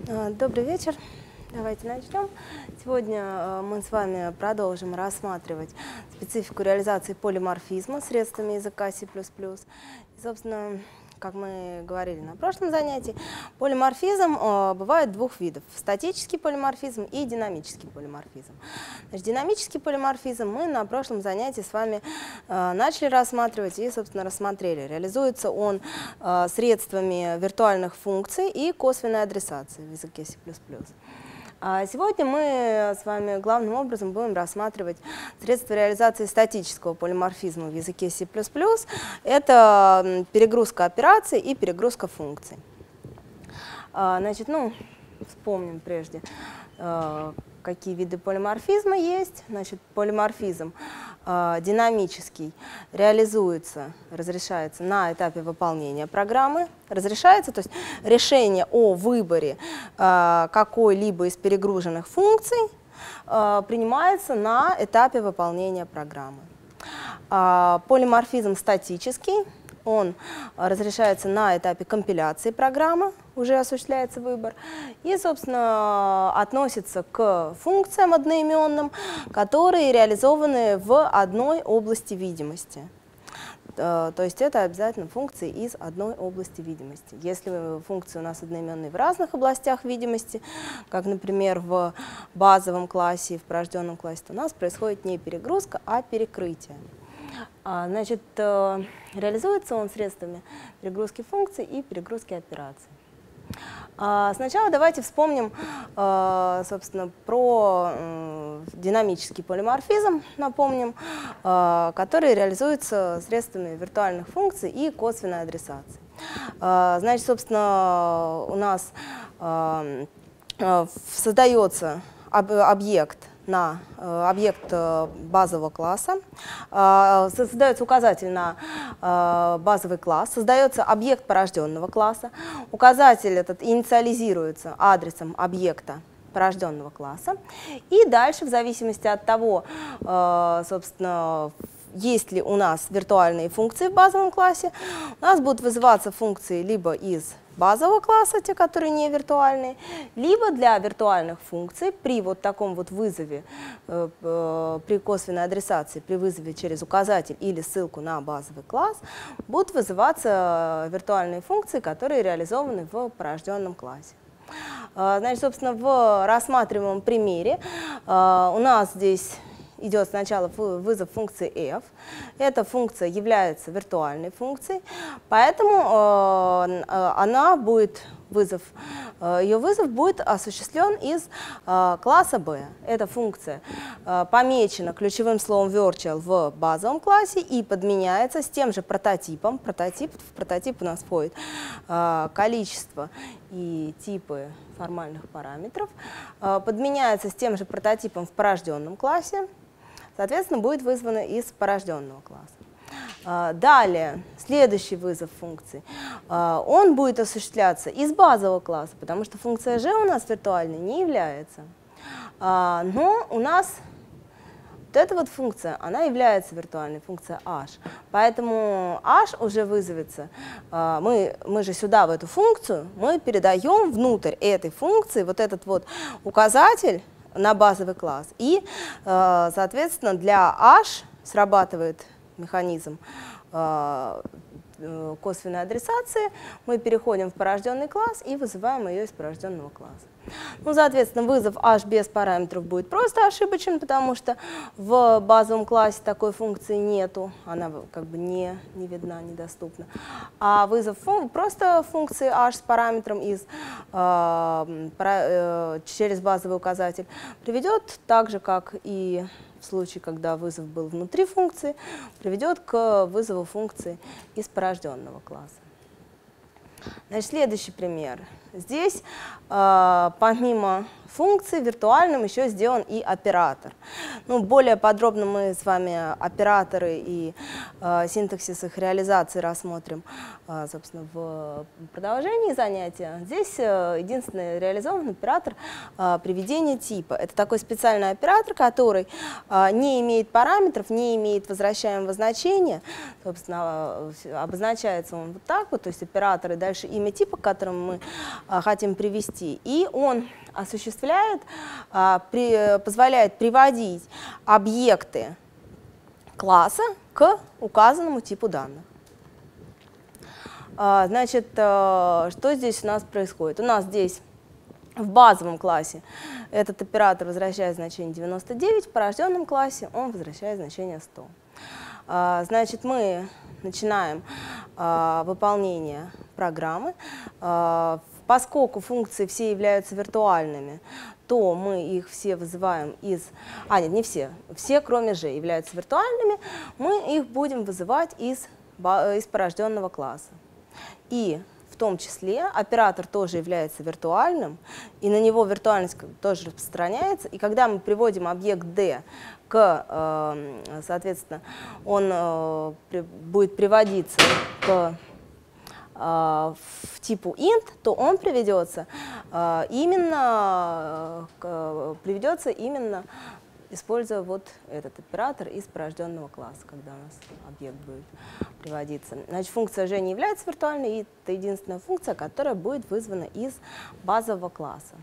Добрый вечер. Давайте начнем. Сегодня мы с вами продолжим рассматривать специфику реализации полиморфизма средствами языка C++. И, собственно, как мы говорили на прошлом занятии, полиморфизм бывает двух видов – статический полиморфизм и динамический полиморфизм. Значит, динамический полиморфизм мы на прошлом занятии с вами начали рассматривать и, собственно, рассмотрели. Реализуется он средствами виртуальных функций и косвенной адресации в языке C++. А сегодня мы с вами главным образом будем рассматривать средства реализации статического полиморфизма в языке C++. Это перегрузка операций и перегрузка функций. Значит, вспомним прежде, какие виды полиморфизма есть. Значит, полиморфизм динамический разрешается на этапе выполнения программы. Разрешается, то есть решение о выборе какой-либо из перегруженных функций принимается на этапе выполнения программы. Полиморфизм статический, он разрешается на этапе компиляции программы, уже осуществляется выбор, и, собственно, относится к функциям одноименным, которые реализованы в одной области видимости. То есть это обязательно функции из одной области видимости. Если функции у нас одноименные в разных областях видимости, как, например, в базовом классе и в порожденном классе, то у нас происходит не перегрузка, а перекрытие. Значит, реализуется он средствами перегрузки функций и перегрузки операций. Сначала давайте вспомним, собственно, про динамический полиморфизм, напомним, который реализуется средствами виртуальных функций и косвенной адресации. Значит, собственно, у нас создается объект базового класса, создается указатель на базовый класс, создается объект порожденного класса, указатель этот инициализируется адресом объекта порожденного класса, и дальше, в зависимости от того, собственно, есть ли у нас виртуальные функции в базовом классе, у нас будут вызываться функции либо из базового класса, те, которые не виртуальные, либо для виртуальных функций при вот таком вот вызове, при косвенной адресации, при вызове через указатель или ссылку на базовый класс, будут вызываться виртуальные функции, которые реализованы в порожденном классе. Значит, собственно, в рассматриваемом примере у нас здесь идет сначала вызов функции f. Эта функция является виртуальной функцией, поэтому ее вызов будет осуществлен из класса b. Эта функция помечена ключевым словом virtual в базовом классе и подменяется с тем же прототипом. В прототип у нас входит количество и типы формальных параметров. Подменяется с тем же прототипом в порожденном классе. Соответственно, будет вызвано из порожденного класса. Далее, следующий вызов функции, он будет осуществляться из базового класса, потому что функция g у нас виртуальной не является. Но у нас вот эта вот функция, она является виртуальной, функция h. Поэтому h уже вызовется, мы же сюда, в эту функцию, мы передаем внутрь этой функции вот этот вот указатель на базовый класс. И, соответственно, для h срабатывает механизм косвенной адресации, мы переходим в порожденный класс и вызываем ее из порожденного класса. Соответственно, вызов h без параметров будет просто ошибочен, потому что в базовом классе такой функции нету, она как бы не видна, недоступна. А вызов просто функции h с параметром через базовый указатель приведет так же, как и в случае, когда вызов был внутри функции, приведет к вызову функции из порожденного класса. Значит, следующий пример. Здесь, помимо функции виртуальным еще сделан и оператор. Ну, более подробно мы с вами операторы и синтаксис их реализации рассмотрим, собственно, в продолжении занятия. Здесь единственный реализованный оператор приведения типа. Это такой специальный оператор, который не имеет параметров, не имеет возвращаемого значения. Собственно, обозначается он вот так вот, то есть оператор и дальше имя типа, к которому мы хотим привести. И он осуществляет, позволяет приводить объекты класса к указанному типу данных. Значит, что здесь у нас происходит? У нас здесь в базовом классе этот оператор возвращает значение 99, в порожденном классе он возвращает значение 100. Значит, мы начинаем выполнение программы. Поскольку функции все являются виртуальными, то мы их все вызываем из... нет, не все. Все, кроме G, являются виртуальными. Мы их будем вызывать из порожденного класса. И в том числе оператор тоже является виртуальным, и на него виртуальность тоже распространяется. И когда мы приводим объект D соответственно, он будет приводиться к в типу int, то он приведется именно, используя вот этот оператор из порожденного класса, когда у нас объект будет приводиться. Значит, функция G не является виртуальной, и это единственная функция, которая будет вызвана из базового класса.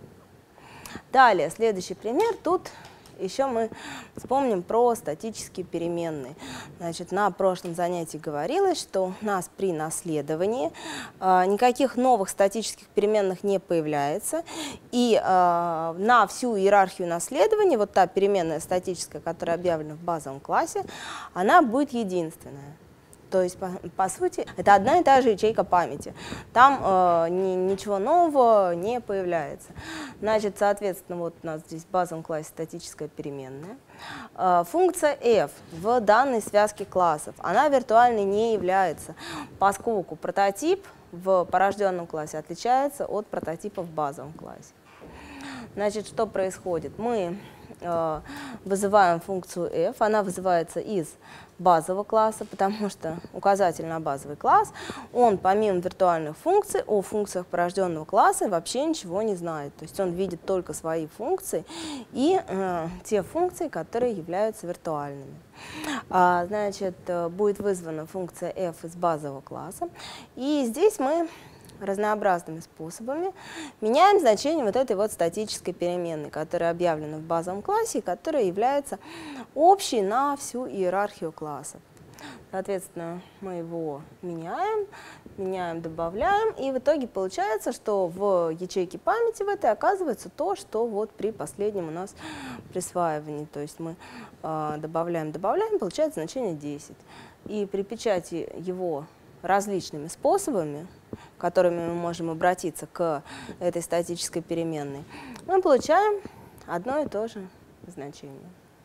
Далее, следующий пример. Тут еще мы вспомним про статические переменные. Значит, на прошлом занятии говорилось, что у нас при наследовании никаких новых статических переменных не появляется, и на всю иерархию наследования вот та переменная статическая, которая объявлена в базовом классе, она будет единственная. То есть, по сути, это одна и та же ячейка памяти. Там ничего нового не появляется. Значит, соответственно, вот у нас здесь в базовом классе статическая переменная. Функция f в данной связке классов, она виртуальной не является, поскольку прототип в порожденном классе отличается от прототипа в базовом классе. Значит, что происходит? Мы вызываем функцию f, она вызывается из базового класса, потому что указатель на базовый класс, он помимо виртуальных функций о функциях порожденного класса вообще ничего не знает. То есть он видит только свои функции и те функции, которые являются виртуальными. Значит, будет вызвана функция f из базового класса, и здесь мы разнообразными способами меняем значение вот этой вот статической переменной, которая объявлена в базовом классе и которая является общей на всю иерархию классов. Соответственно, мы его меняем, добавляем, и в итоге получается, что в ячейке памяти в этой оказывается то, что вот при последнем у нас присваивании. То есть мы добавляем, получается значение 10. И при печати его различными способами, которыми мы можем обратиться к этой статической переменной, мы получаем одно и то же значение.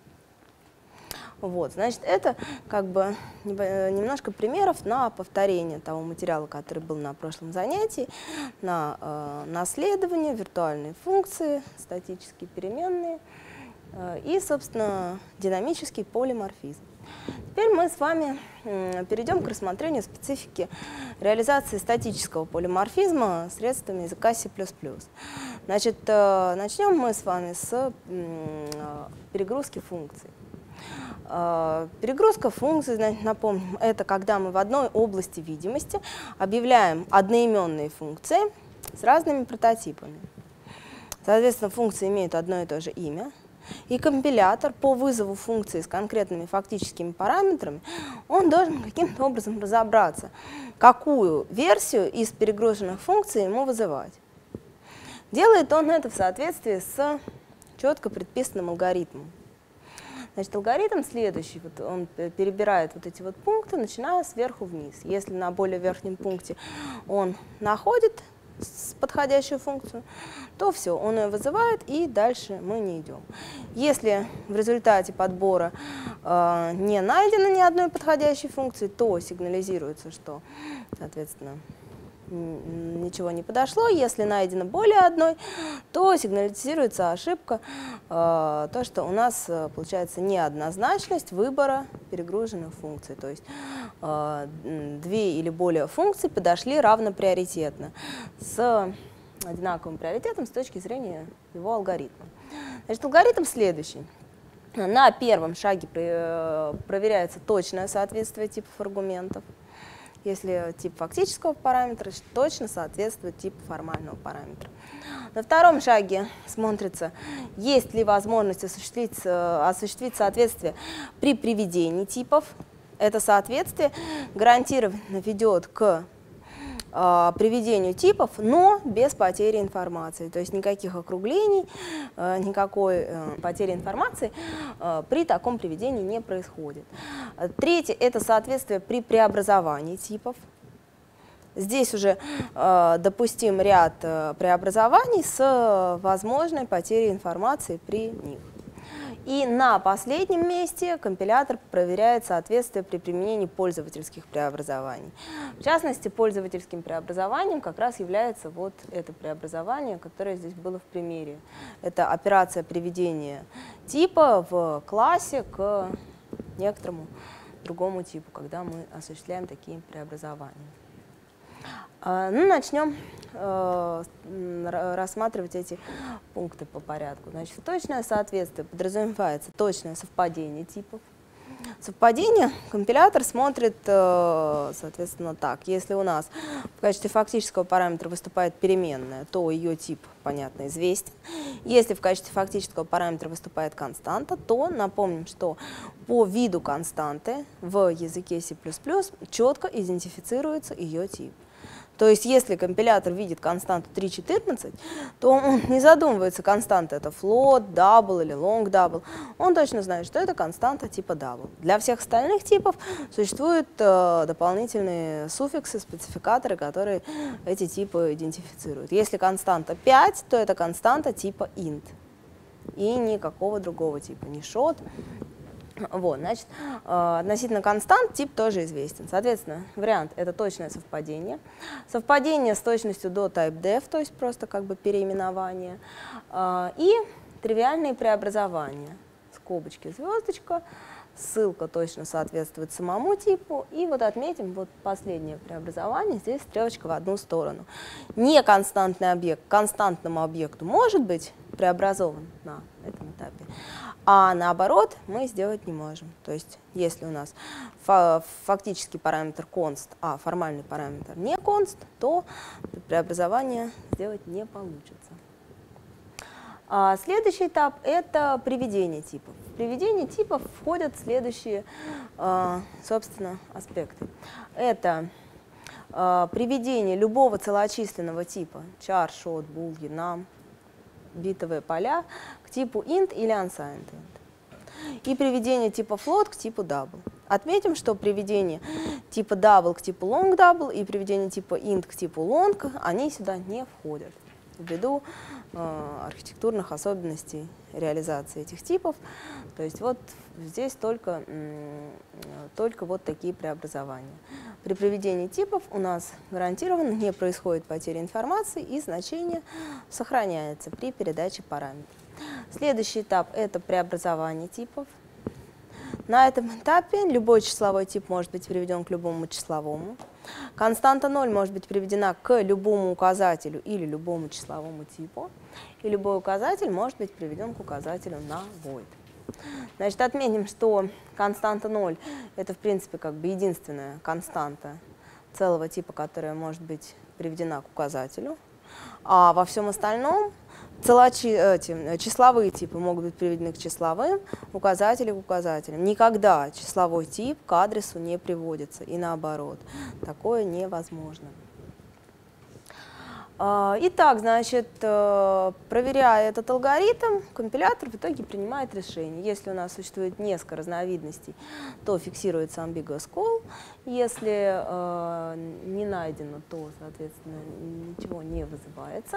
Вот, значит, это как бы немножко примеров на повторение того материала, который был на прошлом занятии, на наследование, виртуальные функции, статические переменные и, собственно, динамический полиморфизм. Теперь мы с вами перейдем к рассмотрению специфики реализации статического полиморфизма средствами языка C++. Значит, начнем мы с вами с перегрузки функций. Перегрузка функций, значит, напомним, это когда мы в одной области видимости объявляем одноименные функции с разными прототипами. Соответственно, функции имеют одно и то же имя. И компилятор по вызову функции с конкретными фактическими параметрами, он должен каким-то образом разобраться, какую версию из перегруженных функций ему вызывать. Делает он это в соответствии с четко предписанным алгоритмом. Значит, алгоритм следующий, вот он перебирает вот эти вот пункты, начиная сверху вниз. Если на более верхнем пункте он находит подходящую функцию, то все, он ее вызывает, и дальше мы не идем. Если в результате подбора не найдено ни одной подходящей функции, то сигнализируется, что, соответственно, ничего не подошло. Если найдено более одной, то сигнализируется ошибка, то, что у нас получается неоднозначность выбора перегруженных функций. То есть две или более функций подошли равноприоритетно с одинаковым приоритетом с точки зрения его алгоритма. Значит, алгоритм следующий. На первом шаге проверяется точное соответствие типов аргументов. Если тип фактического параметра точно соответствует типу формального параметра. На втором шаге смотрится, есть ли возможность осуществить соответствие при приведении типов. Это соответствие гарантированно ведет к приведению типов, но без потери информации. То есть никаких округлений, никакой потери информации при таком приведении не происходит. Третье – это соответствие при преобразовании типов. Здесь уже допустим ряд преобразований с возможной потерей информации при них. И на последнем месте компилятор проверяет соответствие при применении пользовательских преобразований. В частности, пользовательским преобразованием как раз является вот это преобразование, которое здесь было в примере. Это операция приведения типа в классе к некоторому другому типу, когда мы осуществляем такие преобразования. Ну, начнем рассматривать эти пункты по порядку. Значит, точное соответствие подразумевается точное совпадение типов. Совпадение компилятор смотрит, соответственно, так. Если у нас в качестве фактического параметра выступает переменная, то ее тип, понятно, известен. Если в качестве фактического параметра выступает константа, то напомним, что по виду константы в языке C++ четко идентифицируется ее тип. То есть, если компилятор видит константу 3.14, то он не задумывается, константа это float, double или long double. Он точно знает, что это константа типа double. Для всех остальных типов существуют дополнительные суффиксы, спецификаторы, которые эти типы идентифицируют. Если константа 5, то это константа типа int. И никакого другого типа, ни short. Вот, значит, относительно констант тип тоже известен. Соответственно, вариант – это точное совпадение. Совпадение с точностью до typedef, то есть просто как бы переименование. И тривиальные преобразования. Скобочки, звездочка, ссылка точно соответствует самому типу. И вот отметим вот последнее преобразование, здесь стрелочка в одну сторону. Неконстантный объект к константному объекту может быть преобразован на этом этапе. А наоборот мы сделать не можем. То есть если у нас фактический параметр const, а формальный параметр не const, то преобразование сделать не получится. Следующий этап – это приведение типов. В приведение типов входят следующие, собственно, аспекты. Это приведение любого целочисленного типа, char, short, boolean, num, битовые поля, к типу int или unsigned int. И приведение типа float к типу double. Отметим, что приведение типа double к типу long double и приведение типа int к типу long, они сюда не входят ввиду архитектурных особенностей реализации этих типов. То есть вот здесь только вот такие преобразования. При приведении типов у нас гарантированно не происходит потери информации и значение сохраняется при передаче параметров. Следующий этап – это преобразование типов. На этом этапе любой числовой тип может быть приведен к любому числовому. Константа 0 может быть приведена к любому указателю или любому числовому типу. И любой указатель может быть приведен к указателю на void. Значит, отметим, что константа 0 – это, в принципе, как бы единственная константа целого типа, которая может быть приведена к указателю. А во всем остальном числовые типы могут быть приведены к числовым, указатели к указателям. Никогда числовой тип к адресу не приводится, и наоборот. Такое невозможно. Итак, значит, проверяя этот алгоритм, компилятор в итоге принимает решение. Если у нас существует несколько разновидностей, то фиксируется ambiguous call. Если не найдено, то, соответственно, ничего не вызывается.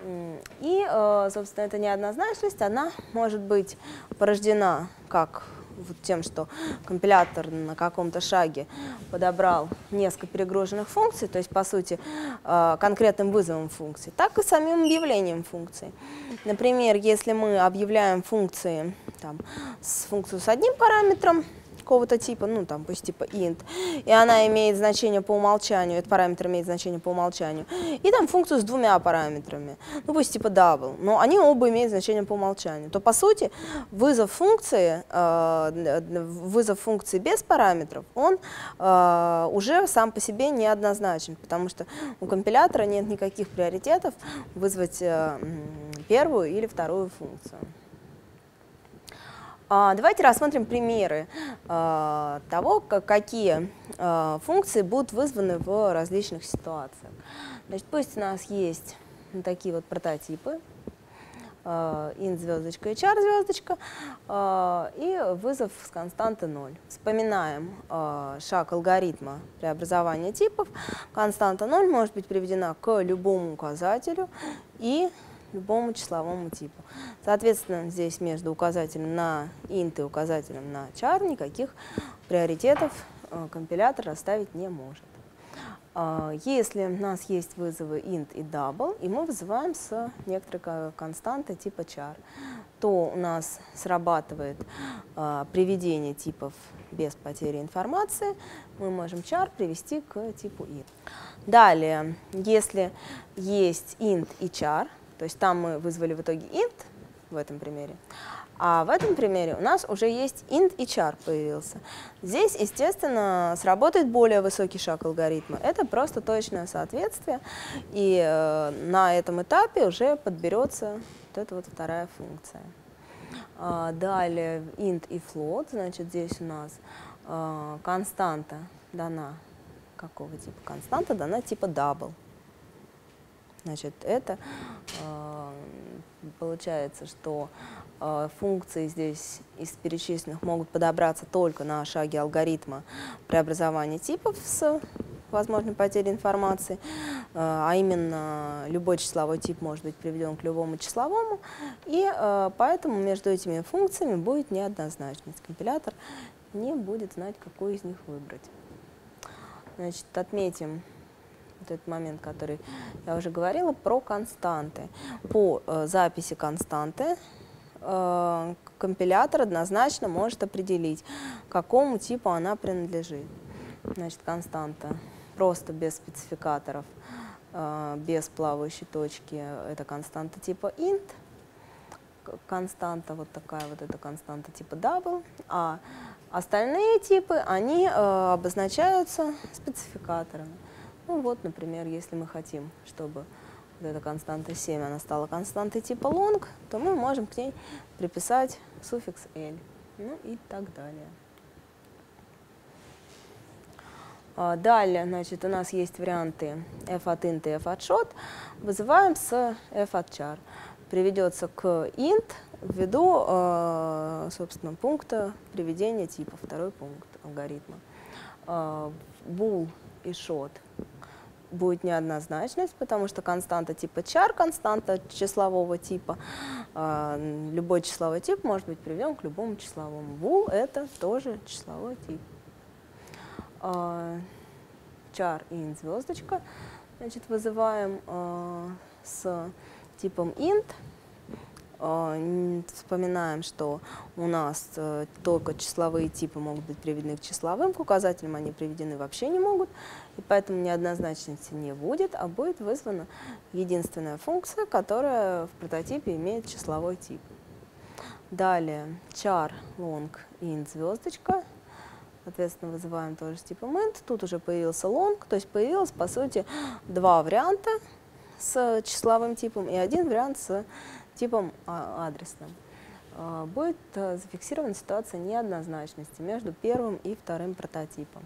И, собственно, эта неоднозначность, она может быть порождена как вот тем, что компилятор на каком-то шаге подобрал несколько перегруженных функций, то есть, по сути, конкретным вызовом функции, так и самим объявлением функции. Например, если мы объявляем функцию с одним параметром какого-то типа, ну там пусть типа int, и она имеет значение по умолчанию, этот параметр имеет значение по умолчанию, и там функцию с двумя параметрами, ну пусть типа double, но они оба имеют значение по умолчанию, то по сути вызов функции без параметров, он уже сам по себе неоднозначен, потому что у компилятора нет никаких приоритетов вызвать первую или вторую функцию. Давайте рассмотрим примеры того, какие функции будут вызваны в различных ситуациях. Значит, пусть у нас есть такие вот прототипы, int звездочка и char звездочка, и вызов с константы 0. Вспоминаем шаг алгоритма преобразования типов. Константа 0 может быть приведена к любому указателю и любому числовому типу. Соответственно, здесь между указателем на int и указателем на char никаких приоритетов компилятор расставить не может. Если у нас есть вызовы int и double, и мы вызываем с некоторой константы типа char, то у нас срабатывает приведение типов без потери информации. Мы можем char привести к типу int. Далее, если есть int и char, то есть там мы вызвали в итоге int в этом примере, а в этом примере у нас уже есть int и char появился. Здесь, естественно, сработает более высокий шаг алгоритма. Это просто точное соответствие, и на этом этапе уже подберется вот эта вот вторая функция. Далее int и float, значит, здесь у нас константа дана, какого типа? Константа дана типа double. Значит, это получается, что функции здесь из перечисленных могут подобраться только на шаге алгоритма преобразования типов с возможной потерей информации, а именно любой числовой тип может быть приведен к любому числовому, и поэтому между этими функциями будет неоднозначность. Компилятор не будет знать, какую из них выбрать. Значит, отметим вот этот момент, который я уже говорила, про константы. По записи константы компилятор однозначно может определить, к какому типу она принадлежит. Значит, константа просто без спецификаторов, без плавающей точки, это константа типа int. Константа вот такая вот, это константа типа double, а остальные типы, они обозначаются спецификаторами. Ну вот, например, если мы хотим, чтобы вот эта константа 7 она стала константой типа long, то мы можем к ней приписать суффикс l, ну и так далее. Далее, значит, у нас есть варианты f от int и f от short. Вызываем с f от char. Приведется к int ввиду, собственно, пункта приведения типа, второй пункт алгоритма. Bool и short будет неоднозначность, потому что константа типа char, константа числового типа, любой числовой тип может быть приведен к любому числовому. Bool — это тоже числовой тип. Char и int звездочка, значит, вызываем с типом int. Вспоминаем, что у нас только числовые типы могут быть приведены к числовым, к указателям они приведены вообще не могут, и поэтому неоднозначности не будет, а будет вызвана единственная функция, которая в прототипе имеет числовой тип. Далее char, long, int звездочка. Соответственно, вызываем тоже с типом int. Тут уже появился long, то есть появилось, по сути, два варианта с числовым типом и один вариант с типом адресным. Будет зафиксирована ситуация неоднозначности между первым и вторым прототипом.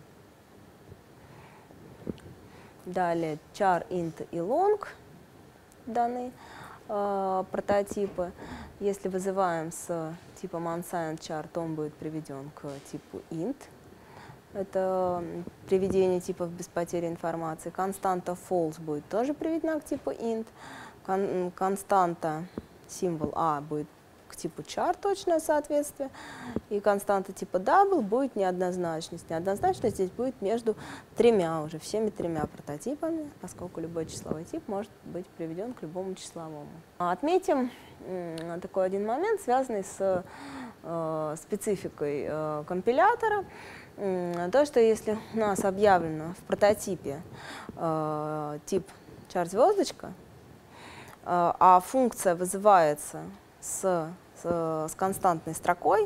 Далее char, int и long даны прототипы. Если вызываем с типом unsigned char, то он будет приведен к типу int. Это приведение типов без потери информации. Константа false будет тоже приведена к типу int. Константа символ a будет к типу char точное соответствие, и константа типа double будет неоднозначность. Неоднозначность здесь будет между всеми тремя прототипами, поскольку любой числовой тип может быть приведен к любому числовому. Отметим такой один момент, связанный с спецификой компилятора. То, что если у нас объявлено в прототипе тип char звездочка, а функция вызывается с константной строкой,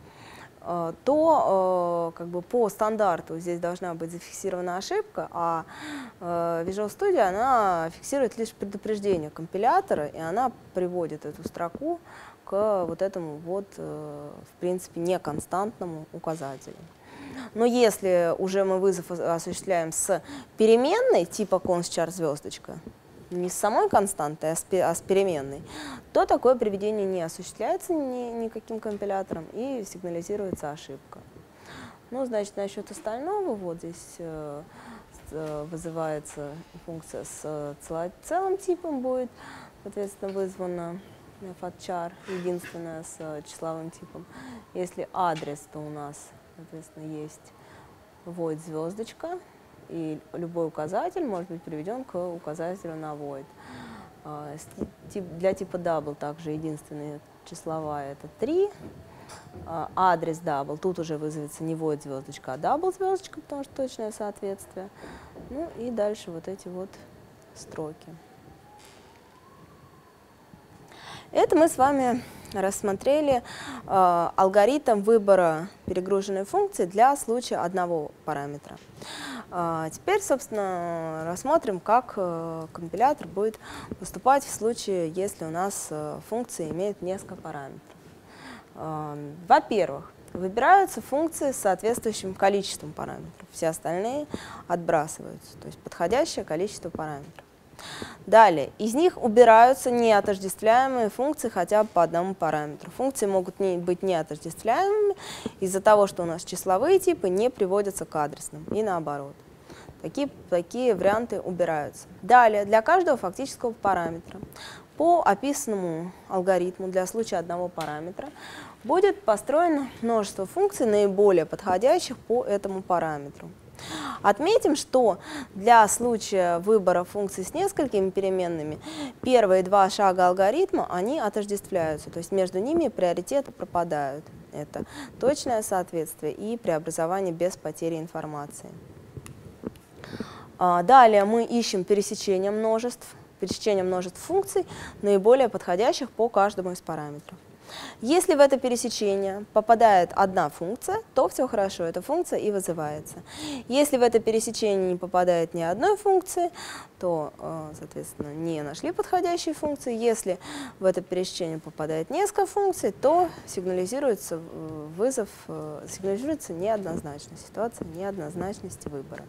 то как бы по стандарту здесь должна быть зафиксирована ошибка, а Visual Studio она фиксирует лишь предупреждение компилятора, и она приводит эту строку к вот этому вот, в принципе, неконстантному указателю. Но если уже мы вызов осуществляем с переменной типа const char звездочка, не с самой константой, а с переменной, то такое приведение не осуществляется никаким компилятором и сигнализируется ошибка. Ну, значит, насчет остального, вот здесь вызывается функция с целым типом, будет, соответственно, вызвана fatchar, единственная с числовым типом. Если адрес, то у нас, соответственно, есть void звездочка, и любой указатель может быть приведен к указателю на void. Для типа double также единственная числовая это 3. Адрес double, тут уже вызовется не void звездочка, а double звездочка, потому что точное соответствие. Ну и дальше вот эти вот строки. Это мы с вами рассмотрели алгоритм выбора перегруженной функции для случая одного параметра. Теперь, собственно, рассмотрим, как компилятор будет поступать в случае, если у нас функция имеет несколько параметров. Во-первых, выбираются функции с соответствующим количеством параметров, все остальные отбрасываются, то есть подходящее количество параметров. Далее, из них убираются неотождествляемые функции хотя бы по одному параметру. Функции могут быть неотождествляемыми из-за того, что у нас числовые типы не приводятся к адресным, и наоборот. Такие варианты убираются. Далее, для каждого фактического параметра по описанному алгоритму для случая одного параметра будет построено множество функций, наиболее подходящих по этому параметру. Отметим, что для случая выбора функций с несколькими переменными первые два шага алгоритма они отождествляются, то есть между ними приоритеты пропадают. Это точное соответствие и преобразование без потери информации. Далее мы ищем пересечение множеств функций, наиболее подходящих по каждому из параметров. Если в это пересечение попадает одна функция, то все хорошо, эта функция и вызывается. Если в это пересечение не попадает ни одной функции, то, соответственно, не нашли подходящей функции. Если в это пересечение попадает несколько функций, то сигнализируется сигнализируется неоднозначность, ситуация неоднозначности выбора.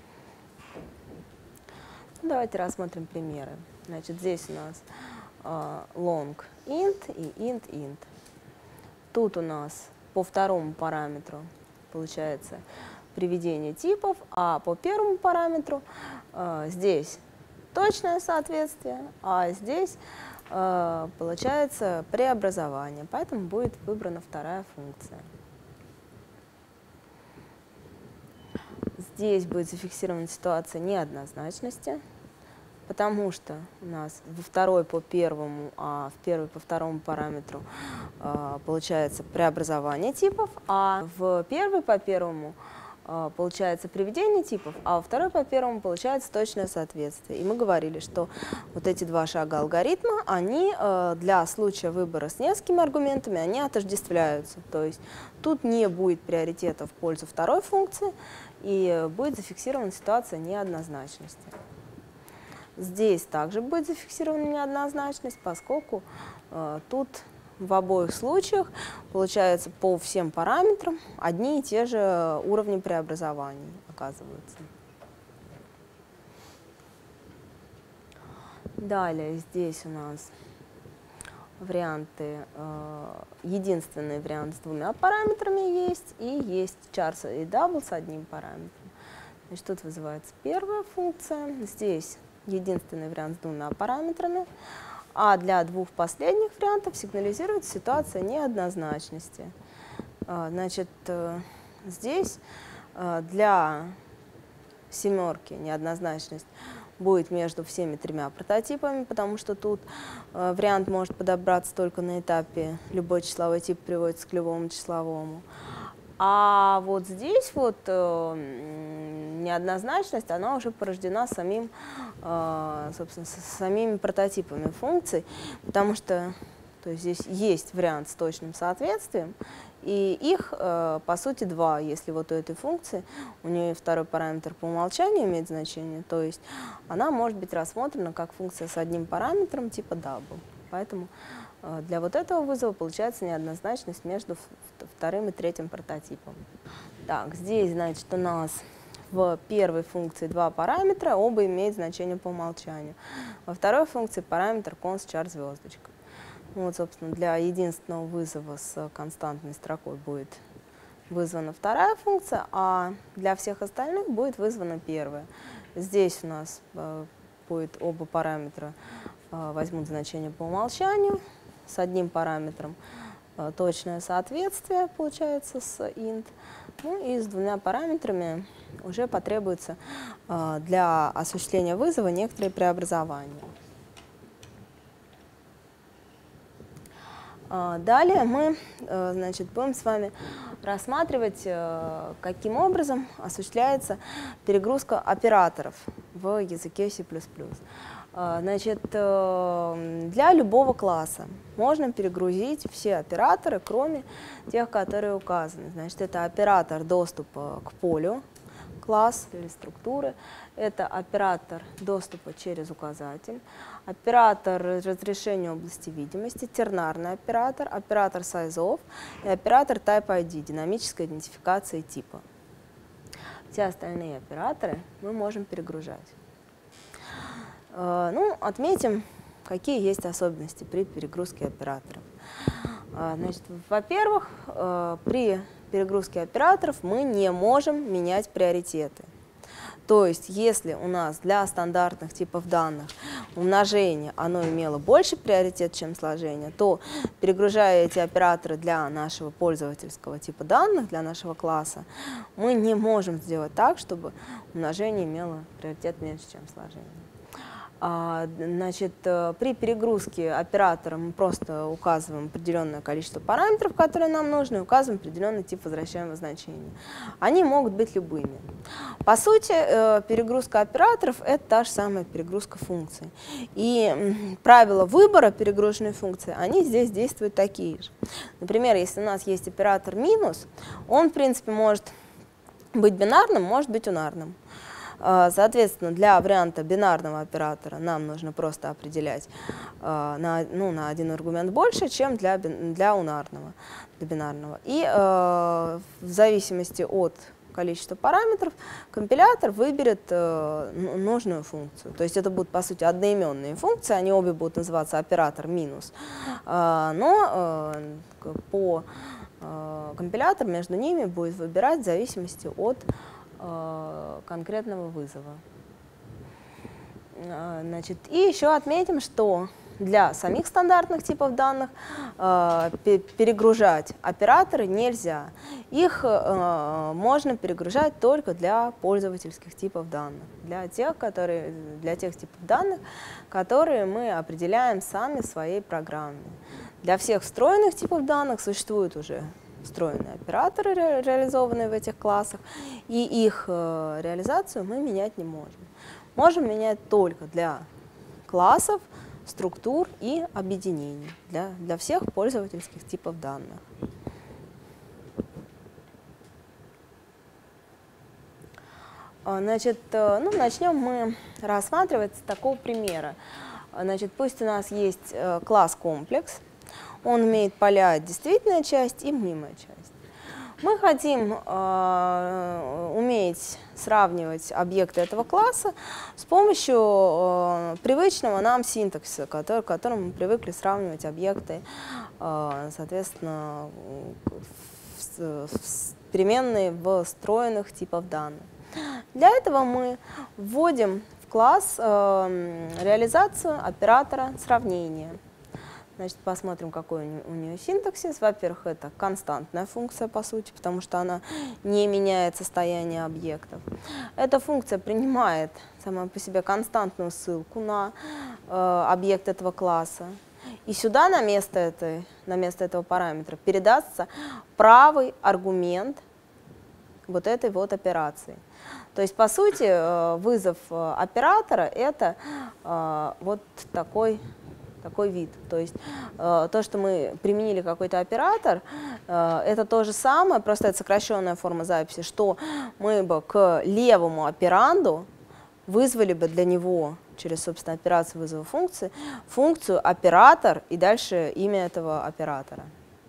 Давайте рассмотрим примеры. Значит, здесь у нас long int и int. Тут у нас по второму параметру получается приведение типов, а по первому параметру здесь точное соответствие, а здесь получается преобразование, поэтому будет выбрана вторая функция. Здесь будет зафиксирована ситуация неоднозначности, потому что у нас во второй по первому, а в первый по второму параметру получается преобразование типов, а в первый по первому получается приведение типов, а во второй по первому получается точное соответствие. И мы говорили, что вот эти два шага алгоритма, они для случая выбора с несколькими аргументами, они отождествляются. То есть тут не будет приоритета в пользу второй функции, и будет зафиксирована ситуация неоднозначности. Здесь также будет зафиксирована неоднозначность, поскольку тут в обоих случаях получается по всем параметрам одни и те же уровни преобразований оказываются. Далее здесь у нас варианты, единственный вариант с двумя параметрами есть, и есть char и double с одним параметром. Значит, тут вызывается первая функция, здесь единственный вариант с двумя параметрами, а для двух последних вариантов сигнализирует ситуация неоднозначности. Значит, здесь для семерки неоднозначность будет между всеми тремя прототипами, потому что тут вариант может подобраться только на этапе любой числовой тип приводится к любому числовому. А вот здесь вот неоднозначность, она уже порождена самим, собственно, самими прототипами функций, потому что то есть здесь есть вариант с точным соответствием, и их, по сути, два. Если вот у этой функции, у нее второй параметр по умолчанию имеет значение, то есть она может быть рассмотрена как функция с одним параметром типа double. Поэтому для вот этого вызова получается неоднозначность между вторым и третьим прототипом. Так, здесь, значит, у нас в первой функции два параметра, оба имеют значение по умолчанию. Во второй функции параметр const char звездочка. Вот, собственно, для единственного вызова с константной строкой будет вызвана вторая функция, а для всех остальных будет вызвана первая. Здесь у нас будет оба параметра возьмут значение по умолчанию, с одним параметром точное соответствие получается с int, ну и с двумя параметрами уже потребуется для осуществления вызова некоторые преобразования. Далее мы, значит, будем с вами рассматривать, каким образом осуществляется перегрузка операторов в языке C++. Значит, для любого класса можно перегрузить все операторы, кроме тех, которые указаны. Значит, это оператор доступа к полю, класс или структуры, это оператор доступа через указатель, оператор разрешения области видимости, тернарный оператор, оператор sizeof и оператор typeID, динамическая идентификация типа. Все остальные операторы мы можем перегружать. Ну, отметим, какие есть особенности при перегрузке операторов. Значит, во-первых, при перегрузке операторов мы не можем менять приоритеты. То есть, если у нас для стандартных типов данных умножение оно имело больше приоритет, чем сложение, то, перегружая эти операторы для нашего пользовательского типа данных, для нашего класса, мы не можем сделать так, чтобы умножение имело приоритет меньше, чем сложение. Значит, при перегрузке оператора мы просто указываем определенное количество параметров, которые нам нужны, и указываем определенный тип возвращаемого значения. Они могут быть любыми. По сути, перегрузка операторов – это та же самая перегрузка функций. И правила выбора перегруженной функции, они здесь действуют такие же. Например, если у нас есть оператор минус, он, в принципе, может быть бинарным, может быть унарным. Соответственно, для варианта бинарного оператора нам нужно просто определять на один аргумент больше, чем для унарного, для бинарного. И в зависимости от количества параметров компилятор выберет нужную функцию. То есть это будут, по сути, одноименные функции, они обе будут называться оператор минус, но по компилятор между ними будет выбирать в зависимости от конкретного вызова. Значит, и еще отметим, что для самих стандартных типов данных перегружать операторы нельзя. Их можно перегружать только для пользовательских типов данных, для тех типов данных, которые мы определяем сами в своей программе. Для всех встроенных типов данных существуют уже встроенные операторы, реализованные в этих классах, и их реализацию мы менять не можем. Можем менять только для классов, структур и объединений, для всех пользовательских типов данных. Значит, начнем мы рассматривать с такого примера. Значит, пусть у нас есть класс комплекс. Он имеет поля действительная часть и мнимая часть. Мы хотим уметь сравнивать объекты этого класса с помощью привычного нам синтаксиса, которым мы привыкли сравнивать объекты, соответственно, переменные встроенных типов данных. Для этого мы вводим в класс реализацию оператора сравнения. Значит, посмотрим, какой у нее синтаксис. Во-первых, это константная функция, по сути, потому что она не меняет состояние объектов. Эта функция принимает сама по себе константную ссылку на объект этого класса. И сюда на место этого параметра передастся правый аргумент вот этой вот операции. То есть, по сути, вызов оператора – это вот такой вид. То есть то, что мы применили какой-то оператор, это то же самое, просто это сокращенная форма записи, что мы бы к левому операнду вызвали бы для него через, собственно, операцию вызова функции, функцию оператор и дальше имя этого оператора.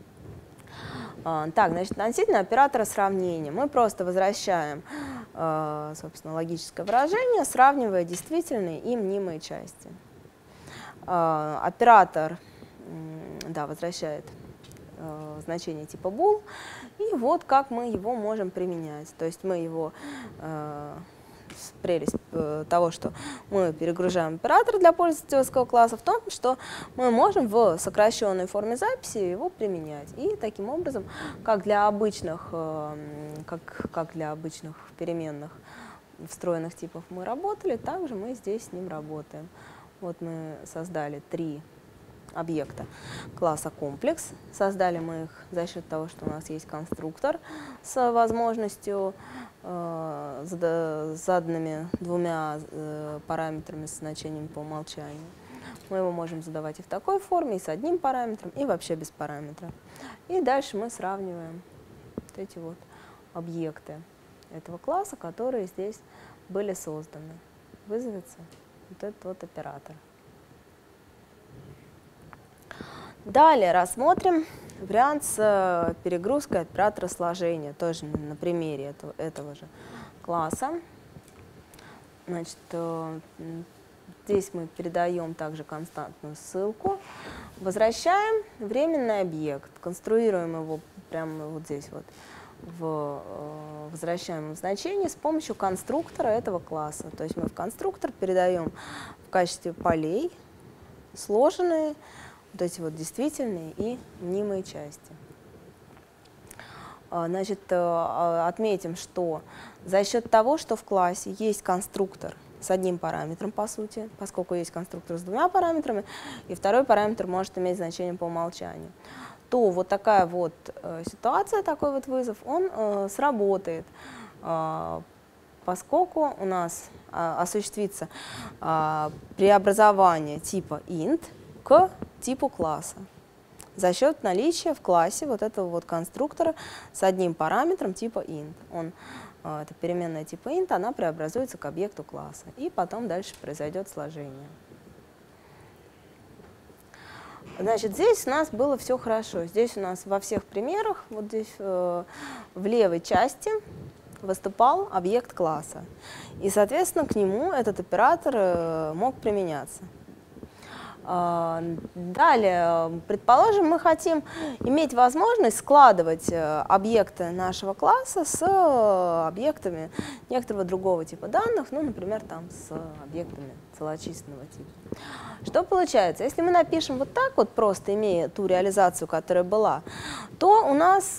Так, значит, относительно оператора сравнения мы просто возвращаем, собственно, логическое выражение, сравнивая действительные и мнимые части. Оператор, да, возвращает значение типа bool, и вот как мы его можем применять. То есть мы его, прелесть того, что мы перегружаем оператор для пользовательского класса, в том, что мы можем в сокращенной форме записи его применять. И таким образом, как для обычных переменных встроенных типов мы работали, также мы здесь с ним работаем. Вот мы создали 3 объекта класса комплекс. Создали мы их за счет того, что у нас есть конструктор с возможностью заданными 2 параметрами с значением по умолчанию. Мы его можем задавать и в такой форме, и с одним параметром, и вообще без параметра. И дальше мы сравниваем вот эти вот объекты этого класса, которые здесь были созданы. Вызовется вот этот вот оператор. Далее рассмотрим вариант с перегрузкой оператора сложения, тоже на примере этого же класса. Значит, здесь мы передаем также константную ссылку, возвращаем временный объект, конструируем его прямо вот здесь вот в возвращаемом значении с помощью конструктора этого класса. То есть мы в конструктор передаем в качестве полей сложенные вот эти вот действительные и мнимые части. Значит, отметим, что за счет того, что в классе есть конструктор с одним параметром, по сути, поскольку есть конструктор с 2 параметрами, и второй параметр может иметь значение по умолчанию, то вот такая вот ситуация, такой вот вызов, он сработает, поскольку у нас осуществится преобразование типа int к типу класса за счет наличия в классе вот этого вот конструктора с одним параметром типа int. Это переменная типа int, она преобразуется к объекту класса, и потом дальше произойдет сложение. Значит, здесь у нас было все хорошо. Здесь у нас во всех примерах, вот здесь в левой части выступал объект класса. И, соответственно, к нему этот оператор мог применяться. Далее, предположим, мы хотим иметь возможность складывать объекты нашего класса с объектами некоторого другого типа данных, ну, например, там, с объектами целочисленного типа. Что получается? Если мы напишем вот так вот, просто имея ту реализацию, которая была, то у нас,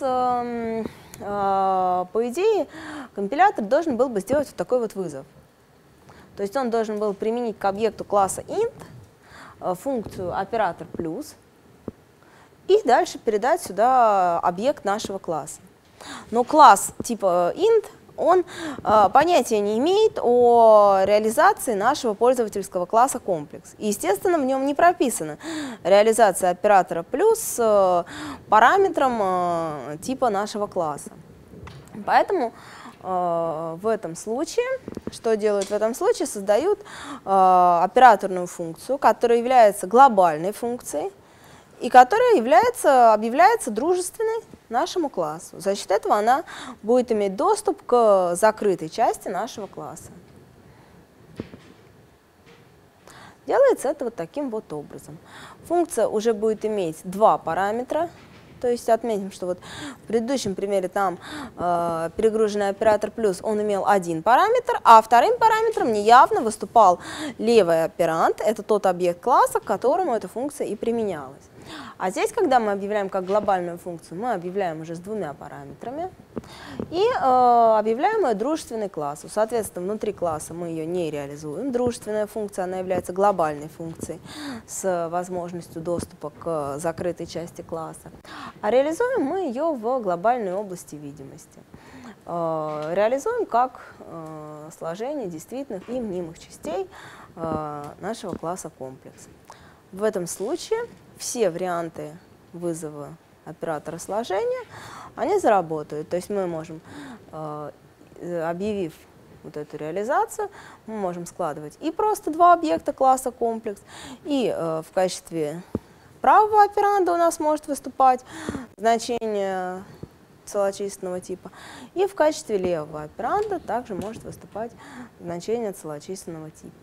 по идее, компилятор должен был бы сделать вот такой вот вызов. То есть он должен был применить к объекту класса int функцию оператор плюс и дальше передать сюда объект нашего класса. Но класс типа int, он понятия не имеет о реализации нашего пользовательского класса комплекс. И, естественно, в нем не прописана реализация оператора плюс параметром типа нашего класса. Поэтому в этом случае, что делают в этом случае? Создают операторную функцию, которая является глобальной функцией и которая объявляется дружественной нашему классу. За счет этого она будет иметь доступ к закрытой части нашего класса. Делается это вот таким вот образом. Функция уже будет иметь 2 параметра. То есть отметим, что вот в предыдущем примере там перегруженный оператор плюс, он имел один параметр, а вторым параметром неявно выступал левый операнд. Это тот объект класса, к которому эта функция и применялась. А здесь, когда мы объявляем как глобальную функцию, мы объявляем уже с двумя параметрами и объявляем ее дружественной классу. Соответственно, внутри класса мы ее не реализуем. Дружественная функция, она является глобальной функцией с возможностью доступа к закрытой части класса. А реализуем мы ее в глобальной области видимости. Реализуем как сложение действительных и мнимых частей нашего класса комплекс. В этом случае все варианты вызова оператора сложения, они заработают. То есть мы можем, объявив вот эту реализацию, мы можем складывать и просто два объекта класса комплекс, и в качестве правого операнда у нас может выступать значение целочисленного типа, и в качестве левого операнда также может выступать значение целочисленного типа.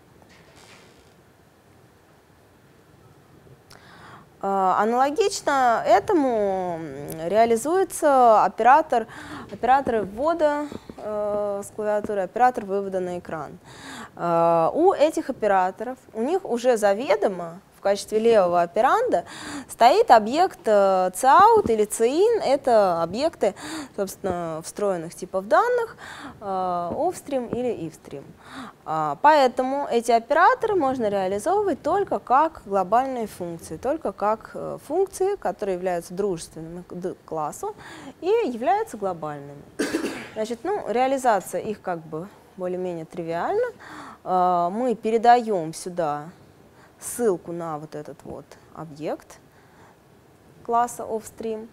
Аналогично этому реализуется операторы ввода с клавиатуры, оператор вывода на экран. У этих операторов, у них уже заведомо в качестве левого операнда стоит объект cout или cin. Это объекты, собственно, встроенных типов данных offstream или ifstream. Поэтому эти операторы можно реализовывать только как глобальные функции, только как функции, которые являются дружественными к классу и являются глобальными. Значит, реализация их как бы более-менее тривиальна. Мы передаем сюда ссылку на вот этот вот объект класса offstream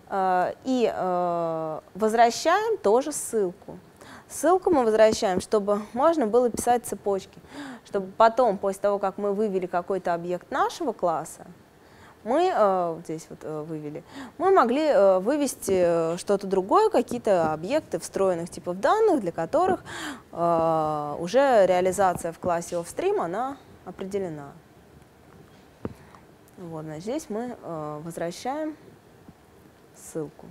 и возвращаем тоже ссылку. Ссылку мы возвращаем, чтобы можно было писать цепочки, чтобы потом, после того, как мы вывели какой-то объект нашего класса, мы здесь вот вывели, мы могли вывести что-то другое, какие-то объекты встроенных типов данных, для которых уже реализация в классе offstream, она определена. Вот, значит, здесь мы возвращаем ссылку.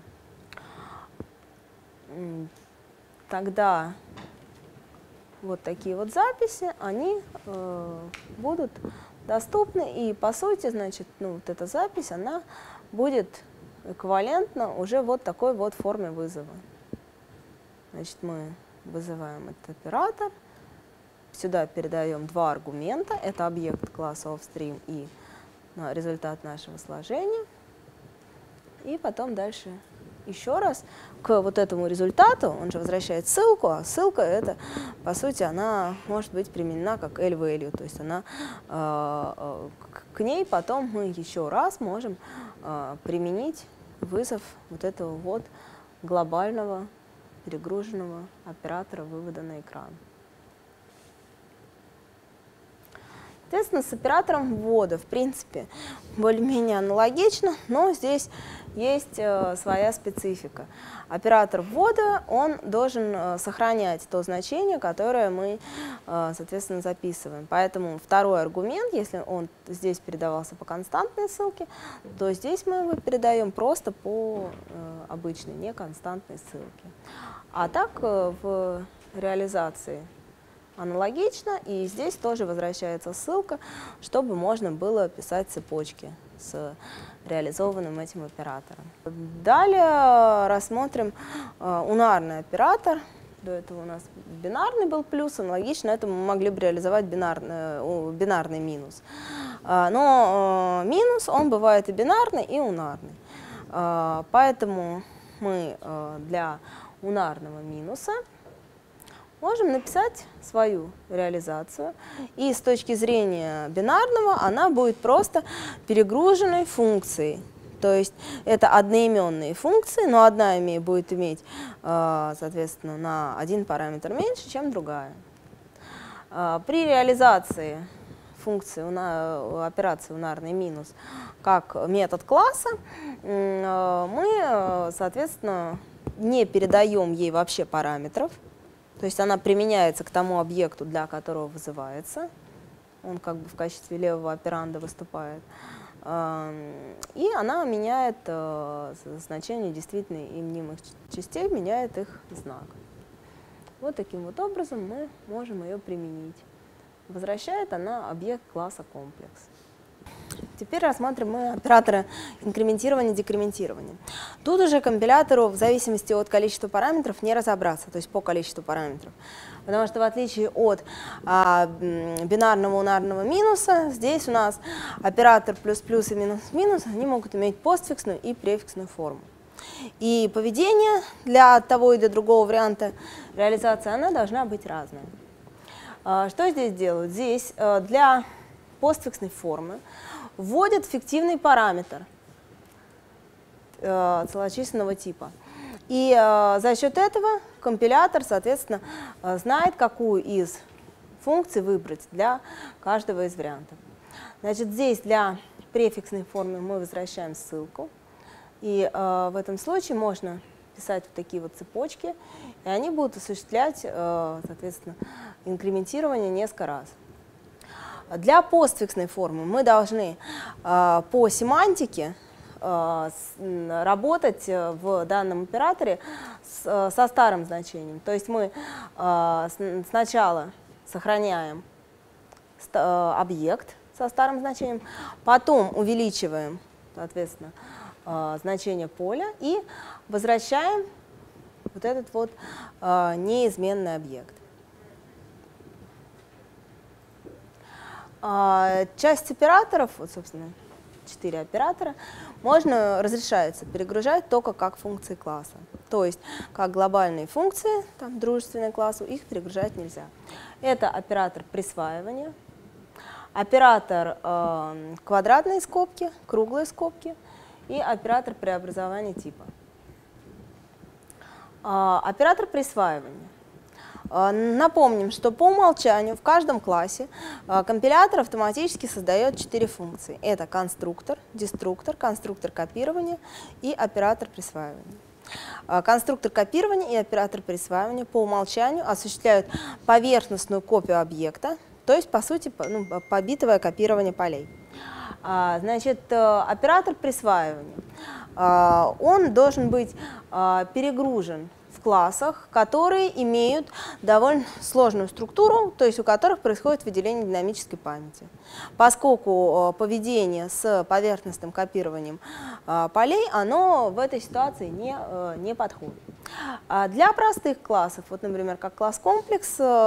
Тогда вот такие вот записи, они будут доступны, и по сути, значит, вот эта запись, она будет эквивалентна уже вот такой вот форме вызова. Значит, мы вызываем этот оператор, сюда передаем два аргумента, это объект класса offstream и результат нашего сложения, и потом дальше еще раз к вот этому результату, он же возвращает ссылку, а ссылка это, по сути, она может быть применена как L-value, то есть она, к ней потом мы еще раз можем применить вызов вот этого вот глобального перегруженного оператора вывода на экран. Соответственно, с оператором ввода, в принципе, более-менее аналогично, но здесь есть своя специфика. Оператор ввода, он должен сохранять то значение, которое мы, соответственно, записываем. Поэтому второй аргумент, если он здесь передавался по константной ссылке, то здесь мы его передаем просто по обычной, неконстантной ссылке. А так в реализации аналогично, и здесь тоже возвращается ссылка, чтобы можно было писать цепочки с реализованным этим оператором. Далее рассмотрим унарный оператор. До этого у нас бинарный был плюс, аналогично этому мы могли бы реализовать бинарный минус. Но минус, он бывает и бинарный, и унарный. Поэтому мы для унарного минуса можем написать свою реализацию, и с точки зрения бинарного она будет просто перегруженной функцией. То есть это одноименные функции, но одна будет иметь, соответственно, на один параметр меньше, чем другая. При реализации функции операции унарный минус как метод класса мы, соответственно, не передаем ей вообще параметров. То есть она применяется к тому объекту, для которого вызывается. Он как бы в качестве левого операнда выступает. и она меняет значение действительно и мнимых частей, меняет их знак. Вот таким вот образом мы можем ее применить. Возвращает она объект класса комплекс. Теперь рассмотрим мы операторы инкрементирования и декрементирования. Тут уже компилятору в зависимости от количества параметров не разобраться, то есть по количеству параметров. Потому что в отличие от бинарного унарного минуса, здесь у нас оператор плюс-плюс и минус-минус, они могут иметь постфиксную и префиксную форму. И поведение для того и для другого варианта реализации, она должна быть разная. Что здесь делают? Здесь для постфиксной формы вводят фиктивный параметр целочисленного типа. И за счет этого компилятор, соответственно, знает, какую из функций выбрать для каждого из вариантов. Значит, здесь для префиксной формы мы возвращаем ссылку. И в этом случае можно писать вот такие вот цепочки, и они будут осуществлять, соответственно, инкрементирование несколько раз. Для постфиксной формы мы должны по семантике работать в данном операторе со старым значением. То есть мы сначала сохраняем объект со старым значением, потом увеличиваем, соответственно, значение поля и возвращаем вот этот вот неизменный объект. Часть операторов, вот, собственно, 4 оператора, разрешается перегружать только как функции класса. То есть, как глобальные функции, там, дружественные классу, их перегружать нельзя. Это оператор присваивания, оператор квадратные скобки, круглые скобки и оператор преобразования типа. Оператор присваивания. Напомним, что по умолчанию в каждом классе компилятор автоматически создает 4 функции. Это конструктор, деструктор, конструктор копирования и оператор присваивания. Конструктор копирования и оператор присваивания по умолчанию осуществляют поверхностную копию объекта, то есть, по сути, побитовое копирование полей. Значит, оператор присваивания, он должен быть перегружен в классах, которые имеют довольно сложную структуру, то есть у которых происходит выделение динамической памяти. Поскольку поведение с поверхностным копированием полей, оно в этой ситуации не подходит. Для простых классов, вот, например, как класс комплекс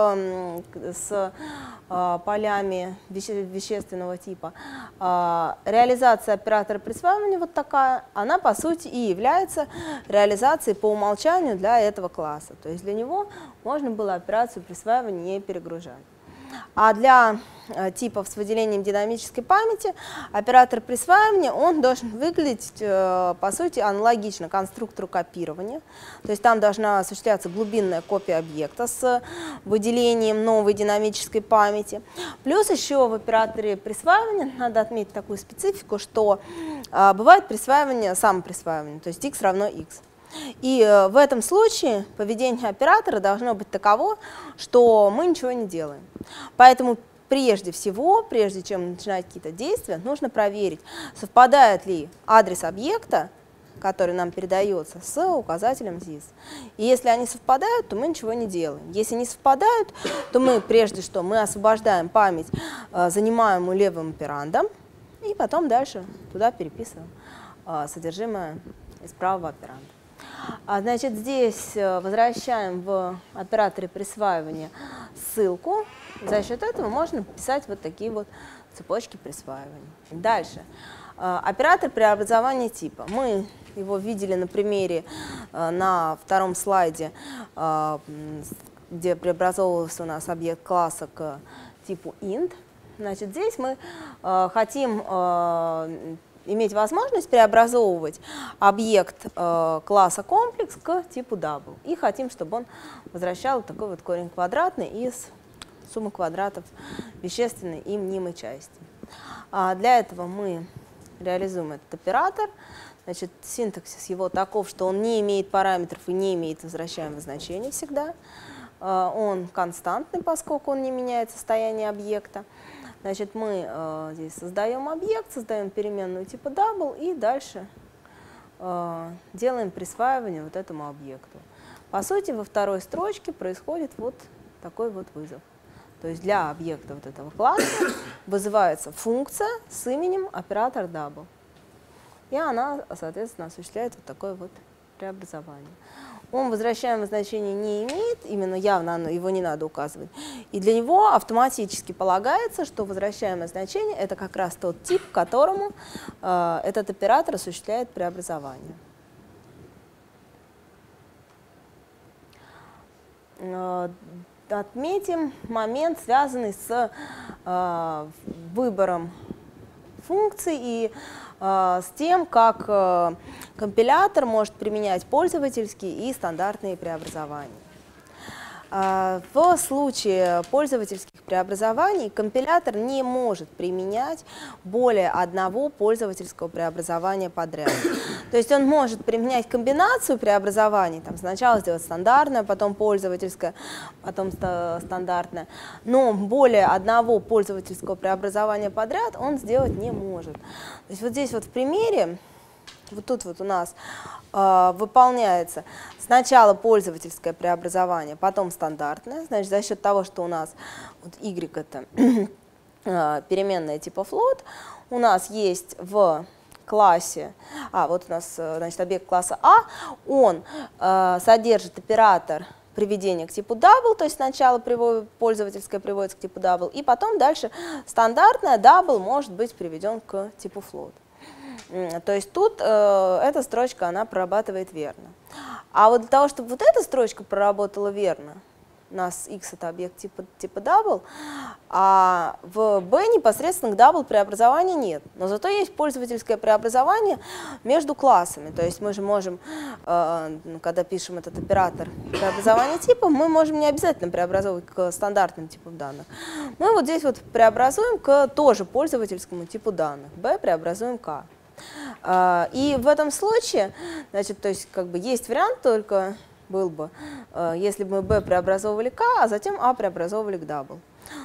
с полями вещественного типа, реализация оператора присваивания вот такая, она по сути и является реализацией по умолчанию для этого класса. То есть для него можно было операцию присваивания не перегружать. А для типов с выделением динамической памяти оператор присваивания, он должен выглядеть, по сути, аналогично конструктору копирования. То есть там должна осуществляться глубинная копия объекта с выделением новой динамической памяти. Плюс еще в операторе присваивания надо отметить такую специфику, что бывает присваивание, самоприсваивание, то есть x равно x. И в этом случае поведение оператора должно быть таково, что мы ничего не делаем. Поэтому прежде всего, прежде чем начинать какие-то действия, нужно проверить, совпадает ли адрес объекта, который нам передается, с указателем ZIS. И если они совпадают, то мы ничего не делаем. Если не совпадают, то мы прежде что мы освобождаем память, занимаемую левым операндом, и потом дальше туда переписываем содержимое из правого операнда. Значит, здесь возвращаем в операторе присваивания ссылку. За счет этого можно писать вот такие вот цепочки присваивания. Дальше. Оператор преобразования типа. Мы его видели на примере на втором слайде, где преобразовывался у нас объект класса к типу int. Значит, здесь мы хотим иметь возможность преобразовывать объект класса комплекс к типу double. И хотим, чтобы он возвращал такой вот корень квадратный из суммы квадратов вещественной и мнимой части. Для этого мы реализуем этот оператор. Значит, синтаксис его таков, что он не имеет параметров и не имеет возвращаемого значения всегда. Он константный, поскольку он не меняет состояние объекта. Значит, мы здесь создаем объект, создаем переменную типа double и дальше делаем присваивание вот этому объекту. По сути, во второй строчке происходит вот такой вот вызов. То есть для объекта вот этого класса вызывается функция с именем оператор double. И она, соответственно, осуществляет вот такое вот преобразование. Он возвращаемое значение не имеет, именно явно его не надо указывать. И для него автоматически полагается, что возвращаемое значение — это как раз тот тип, к которому этот оператор осуществляет преобразование. Отметим момент, связанный с выбором функций и с тем, как компилятор может применять пользовательские и стандартные преобразования. В случае пользовательских преобразований компилятор не может применять более одного пользовательского преобразования подряд. То есть он может применять комбинацию преобразований, там сначала сделать стандартное, потом пользовательское, потом стандартное, но более одного пользовательского преобразования подряд он сделать не может. То есть вот здесь вот в примере, вот тут вот у нас выполняется сначала пользовательское преобразование, потом стандартное. Значит, за счет того, что у нас вот y это переменная типа float, у нас есть в классе, вот у нас, значит, объект класса А, он содержит оператор приведения к типу double, то есть сначала пользовательское приводится к типу double, и потом дальше стандартное double может быть приведен к типу float. То есть тут эта строчка, она прорабатывает верно. А вот для того, чтобы вот эта строчка проработала верно, у нас x это объект типа double, а в b непосредственно к double преобразования нет. Но зато есть пользовательское преобразование между классами. То есть мы же можем, когда пишем этот оператор преобразования типа, мы можем не обязательно преобразовывать к стандартным типам данных. Мы вот здесь вот преобразуем к тоже пользовательскому типу данных. b преобразуем к a. И в этом случае, значит, то есть как бы есть вариант только был бы, если бы мы b преобразовывали к, а затем a преобразовывали к double.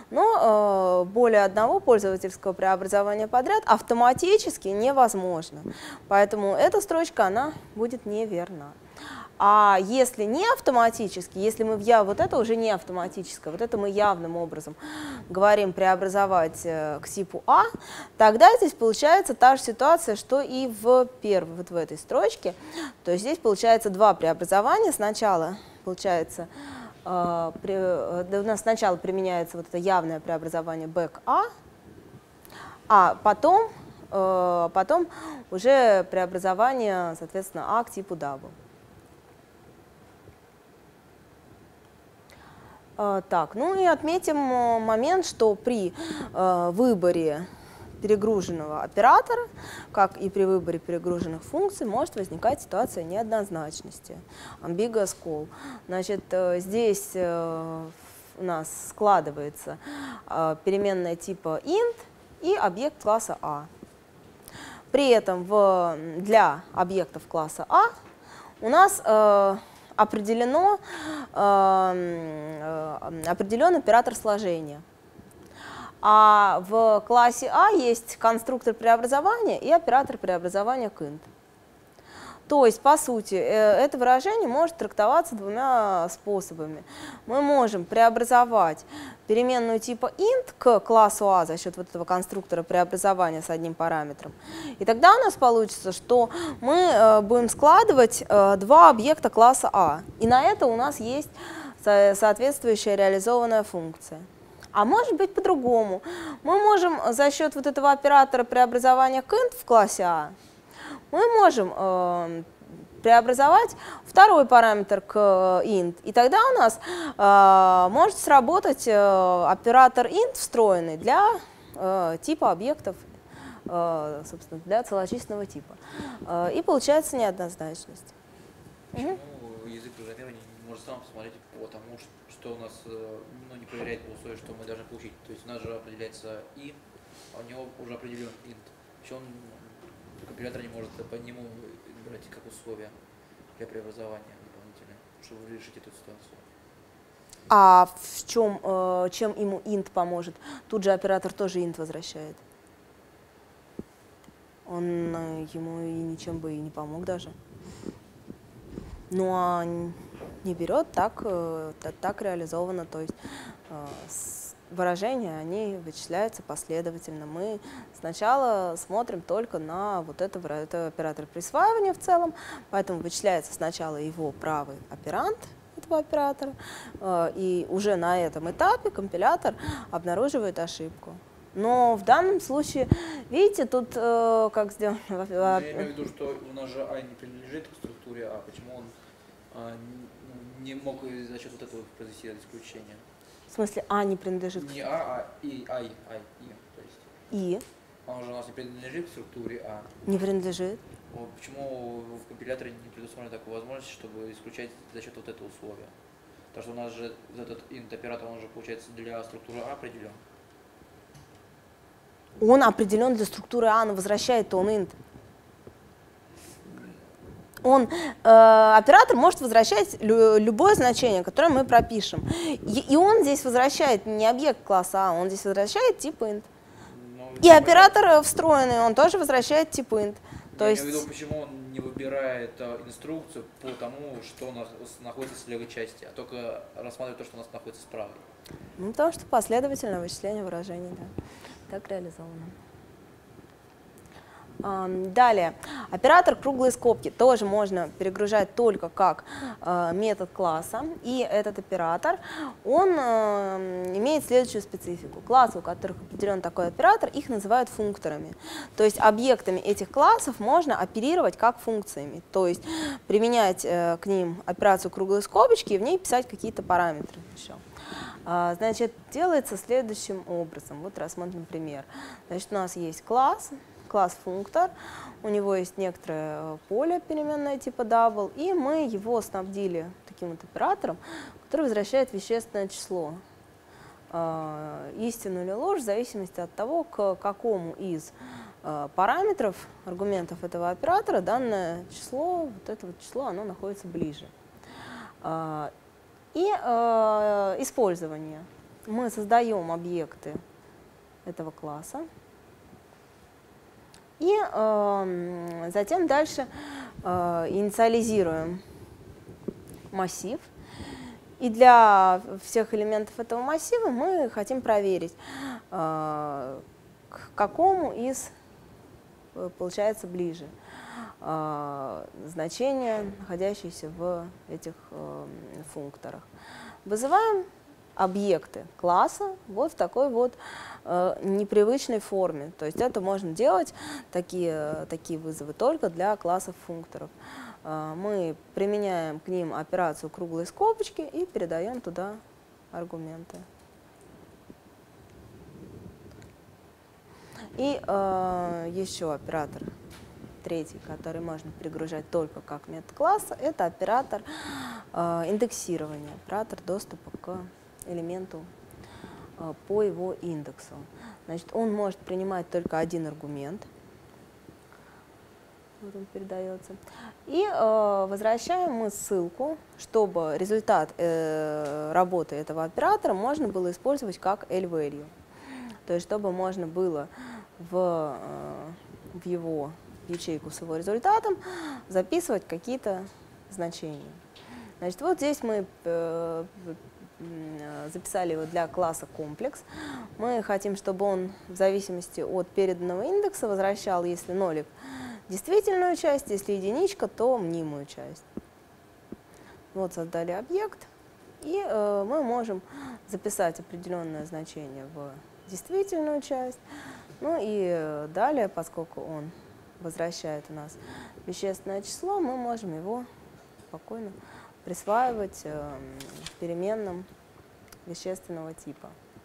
Но более одного пользовательского преобразования подряд автоматически невозможно. Поэтому эта строчка, она будет неверна. А если не автоматически, если мы вот это уже не автоматическое, вот это мы явным образом говорим преобразовать к типу А, тогда здесь получается та же ситуация, что и в первой, вот в этой строчке. То есть здесь получается два преобразования. Сначала получается, у нас сначала применяется вот это явное преобразование B к а потом уже преобразование, соответственно, А к типу double. Так, ну и отметим момент, что при выборе перегруженного оператора, как и при выборе перегруженных функций, может возникать ситуация неоднозначности, ambiguous call. Значит, здесь у нас складывается переменная типа int и объект класса A. При этом для объектов класса A у нас определен оператор сложения. А в классе А есть конструктор преобразования и оператор преобразования к int. То есть, по сути, это выражение может трактоваться двумя способами. Мы можем преобразовать переменную типа int к классу А за счет вот этого конструктора преобразования с одним параметром. И тогда у нас получится, что мы будем складывать два объекта класса А. И на это у нас есть соответствующая реализованная функция. А может быть по-другому. Мы можем за счет вот этого оператора преобразования к int в классе А мы можем преобразовать второй параметр к int. И тогда у нас может сработать оператор int встроенный для типа объектов, собственно, для целочисленного типа. И получается неоднозначность. Почему язык программирования не может сам посмотреть по тому, что у нас не проверяет по условию, что мы должны получить? То есть у нас же определяется и, а у него уже определен int. Почему компилятор не может по нему брать как условия для преобразования дополнительное, чтобы решить эту ситуацию? А в чем, чем ему int поможет? Тут же оператор тоже int возвращает. Он ему и ничем бы и не помог даже. Ну а не берет, так реализовано. То есть выражения, они вычисляются последовательно. Мы сначала смотрим только на вот это оператор присваивания в целом, поэтому вычисляется сначала его правый операнд этого оператора, и уже на этом этапе компилятор обнаруживает ошибку. Но в данном случае, видите, тут как сделано... Я имею в виду, что у нас же I не принадлежит к структуре А, почему он не мог за счет вот этого произвести исключение? В смысле, А не принадлежит к... Не А, а И, то есть. И? Он же у нас не принадлежит к структуре А. Не принадлежит. Почему в компиляторе не предусмотрена такая возможность, чтобы исключать за счет вот этого условия? Потому что у нас же этот int оператор, он же получается для структуры А определен. Он определен для структуры А, но возвращает он int. Оператор может возвращать любое значение, которое мы пропишем. И он здесь возвращает не объект класса А, он здесь возвращает тип int. И оператор встроенный, он тоже возвращает тип int. То есть... Я имею в виду, почему он не выбирает инструкцию по тому, что у нас находится с левой части, а только рассматривает то, что у нас находится с правой. Ну, потому что последовательное вычисление выражений, да, так реализовано. Далее, оператор круглые скобки тоже можно перегружать только как метод класса. И этот оператор, он имеет следующую специфику. Классы, у которых определен такой оператор, их называют функторами. То есть объектами этих классов можно оперировать как функциями. То есть применять к ним операцию круглые скобочки и в ней писать какие-то параметры еще. Значит, делается следующим образом. Вот рассмотрим пример. Значит, у нас есть класс функтор, у него есть некоторое поле переменное типа double, и мы его снабдили таким вот оператором, который возвращает вещественное число. Истину или ложь в зависимости от того, к какому из параметров, аргументов этого оператора данное число, вот это вот число, оно находится ближе. И использование. Мы создаем объекты этого класса. И затем дальше инициализируем массив. И для всех элементов этого массива мы хотим проверить, к какому из получается ближе значения, находящиеся в этих функторах. Вызываем объекты класса вот в такой вот непривычной форме. То есть это можно делать, такие вызовы, только для классов функторов. Мы применяем к ним операцию круглой скобочки и передаем туда аргументы. И еще оператор третий, который можно перегружать только как метод класса, это оператор индексирования, оператор доступа к элементу по его индексу. Значит, он может принимать только один аргумент. Вот он передается. И возвращаем мы ссылку, чтобы результат работы этого оператора можно было использовать как L-value. То есть, чтобы можно было в его ячейку с его результатом записывать какие-то значения. Значит, вот здесь мы записали его для класса комплекс. Мы хотим, чтобы он в зависимости от переданного индекса возвращал, если нолик, действительную часть, если единичка, то мнимую часть. Вот создали объект, и мы можем записать определенное значение в действительную часть. Ну и далее, поскольку он возвращает у нас вещественное число, мы можем его спокойно присваивать переменным вещественного типа.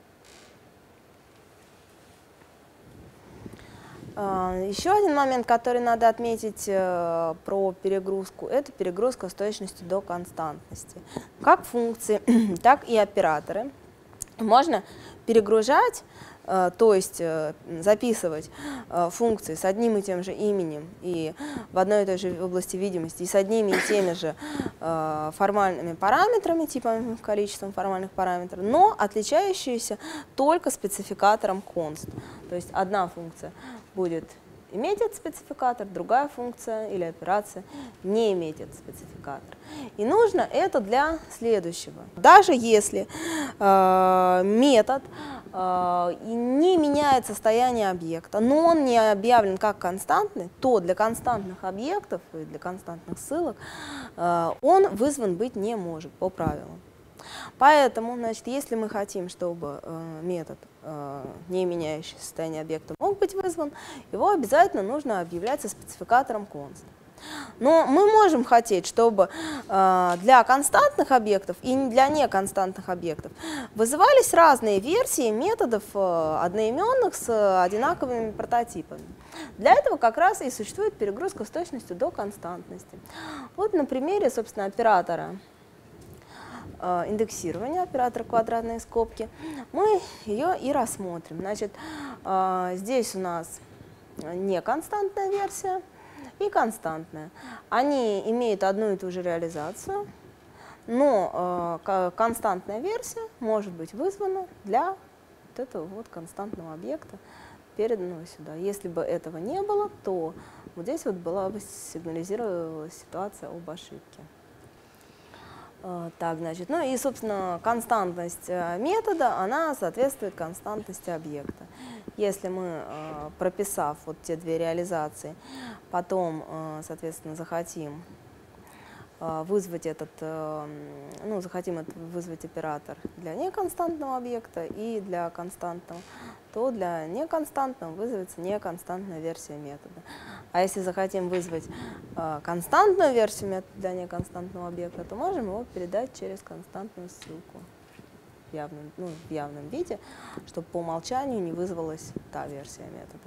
Еще один момент, который надо отметить про перегрузку, это перегрузка с точностью до константности. Как функции, так и операторы можно перегружать то есть записывать функции с одним и тем же именем и в одной и той же области видимости и с одними и теми же формальными параметрами, типом количеством формальных параметров, но отличающиеся только спецификатором const. То есть одна функция будет иметь этот спецификатор, другая функция или операция не иметь этот спецификатор. И нужно это для следующего. Даже если метод не меняет состояние объекта, но он не объявлен как константный, то для константных объектов и для константных ссылок он вызван быть не может по правилам. Поэтому, значит, если мы хотим, чтобы метод, не меняющий состояние объекта, мог быть вызван, его обязательно нужно объявлять со спецификатором const. Но мы можем хотеть, чтобы для константных объектов и для неконстантных объектов вызывались разные версии методов одноименных с одинаковыми прототипами. Для этого как раз и существует перегрузка с точностью до константности. Вот на примере, собственно, оператора индексирования, оператора квадратные скобки, мы ее и рассмотрим. Значит, здесь у нас неконстантная версия и константная. Они имеют одну и ту же реализацию, но константная версия может быть вызвана для вот этого вот константного объекта, переданного сюда. Если бы этого не было, то вот здесь вот была бы сигнализировалась ситуация об ошибке. Так, значит, ну и, собственно, константность метода, она соответствует константности объекта. Если мы, прописав вот те две реализации, потом, соответственно, захотим вызвать вызвать оператор для неконстантного объекта и для константного, то для неконстантного вызовется неконстантная версия метода. А если захотим вызвать константную версию метода для неконстантного объекта, то можем его передать через константную ссылку в явном виде, чтобы по умолчанию не вызвалась та версия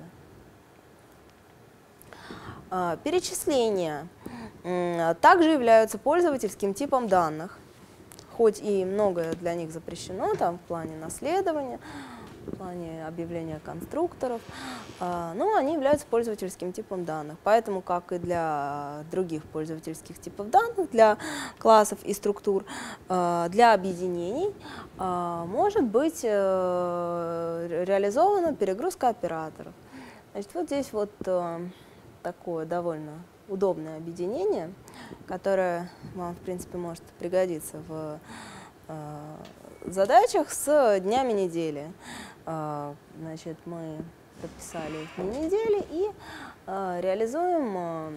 метода. Перечисления также являются пользовательским типом данных, хоть и многое для них запрещено, там, в плане наследования, в плане объявления конструкторов, но они являются пользовательским типом данных. Поэтому, как и для других пользовательских типов данных, для классов и структур, для объединений может быть реализована перегрузка операторов. Значит, вот здесь вот такое довольно удобное объединение, которое вам, в принципе, может пригодиться в задачах с днями недели. Значит, мы прописали дни недели и реализуем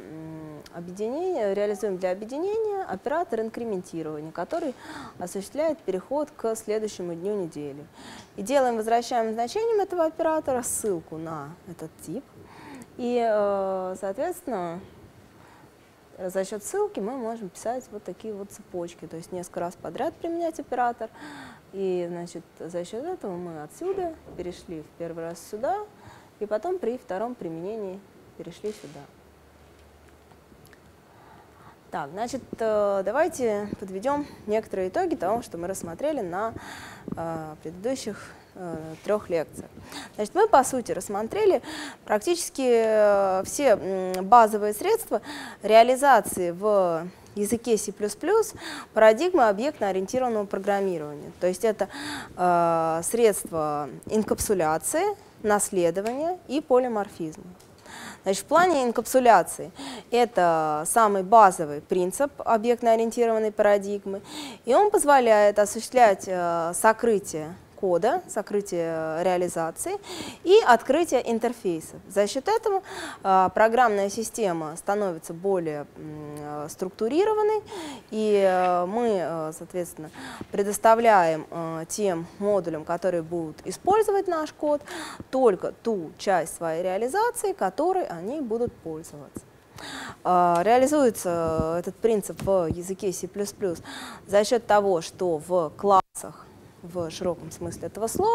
для объединения оператор инкрементирования, который осуществляет переход к следующему дню недели. И делаем возвращаемым значением этого оператора ссылку на этот тип. И, соответственно, за счет ссылки мы можем писать вот такие вот цепочки, то есть несколько раз подряд применять оператор. И, значит, за счет этого мы отсюда перешли в первый раз сюда, и потом при втором применении перешли сюда. Так, значит, давайте подведем некоторые итоги того, что мы рассмотрели на предыдущих 3 лекциях. Значит, мы, по сути, рассмотрели практически все базовые средства реализации в языке C++ парадигмы объектно-ориентированного программирования. То есть это средства инкапсуляции, наследования и полиморфизма. Значит, в плане инкапсуляции это самый базовый принцип объектно-ориентированной парадигмы, и он позволяет осуществлять сокрытие кода, сокрытие реализации и открытие интерфейсов. За счет этого программная система становится более структурированной, и мы, соответственно, предоставляем тем модулям, которые будут использовать наш код, только ту часть своей реализации, которой они будут пользоваться. Реализуется этот принцип в языке C++ за счет того, что в классах, в широком смысле этого слова,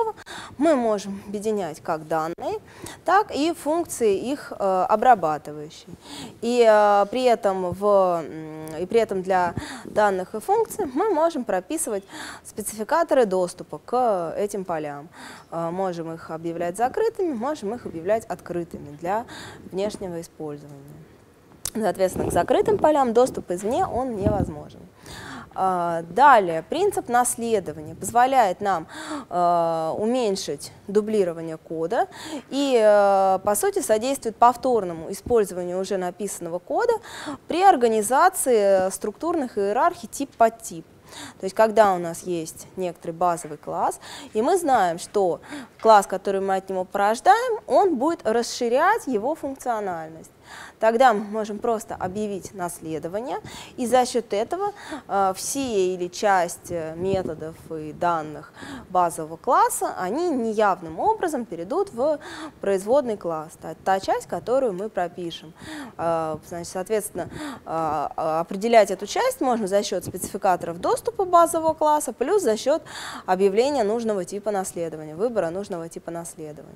мы можем объединять как данные, так и функции их обрабатывающие. И при этом для данных и функций мы можем прописывать спецификаторы доступа к этим полям. Можем их объявлять закрытыми, можем их объявлять открытыми для внешнего использования. Соответственно, к закрытым полям доступ извне он невозможен. Далее, принцип наследования позволяет нам уменьшить дублирование кода и, по сути, содействует повторному использованию уже написанного кода при организации структурных иерархий тип под тип. То есть, когда у нас есть некоторый базовый класс, и мы знаем, что класс, который мы от него порождаем, он будет расширять его функциональность. Тогда мы можем просто объявить наследование, и за счет этого все или часть методов и данных базового класса, они неявным образом перейдут в производный класс, та часть, которую мы пропишем. Значит, соответственно, определять эту часть можно за счет спецификаторов доступа базового класса, плюс за счет объявления нужного типа наследования, выбора нужного типа наследования.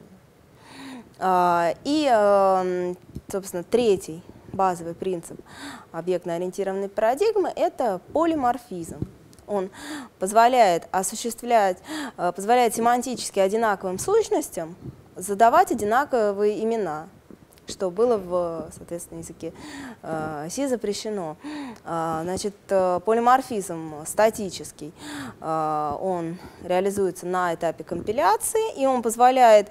И, собственно, третий базовый принцип объектно-ориентированной парадигмы – это полиморфизм. Он позволяет семантически одинаковым сущностям задавать одинаковые имена, что было в, соответственно, языке C запрещено. Значит, полиморфизм статический, он реализуется на этапе компиляции, и он позволяет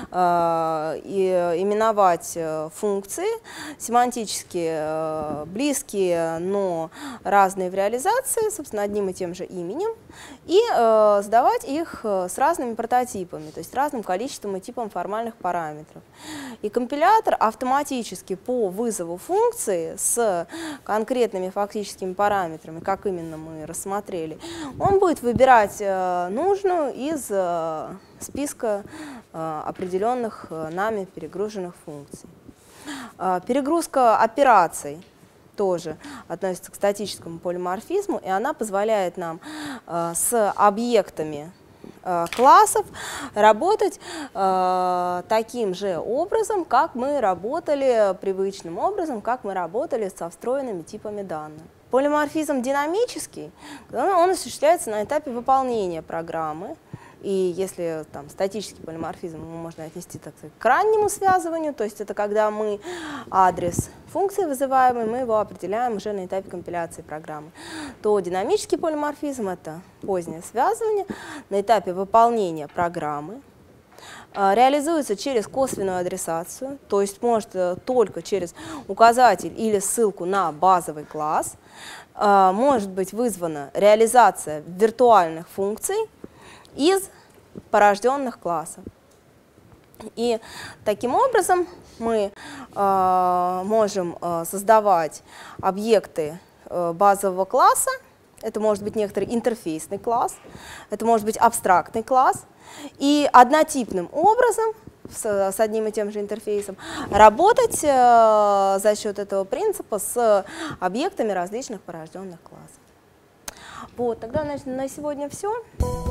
именовать функции, семантически близкие, но разные в реализации, собственно, одним и тем же именем, и задавать их с разными прототипами, то есть разным количеством и типом формальных параметров. И компилятор автоматически по вызову функции с конкретными фактическими параметрами, как именно мы рассмотрели, он будет выбирать нужную из списка определенных нами перегруженных функций. Перегрузка операций тоже относится к статическому полиморфизму, и она позволяет нам с объектами классов работать таким же образом, как мы работали, привычным образом, как мы работали со встроенными типами данных. Полиморфизм динамический, он осуществляется на этапе выполнения программы. И если там статический полиморфизм можно отнести, так сказать, к раннему связыванию, то есть это когда мы адрес функции вызываемой, мы его определяем уже на этапе компиляции программы, то динамический полиморфизм – это позднее связывание на этапе выполнения программы, реализуется через косвенную адресацию, то есть может только через указатель или ссылку на базовый класс, может быть вызвана реализация виртуальных функций из порожденных классов. И таким образом мы можем создавать объекты базового класса. Это может быть некоторый интерфейсный класс, это может быть абстрактный класс. И однотипным образом, с одним и тем же интерфейсом, работать за счет этого принципа с объектами различных порожденных классов. Вот, тогда на сегодня все.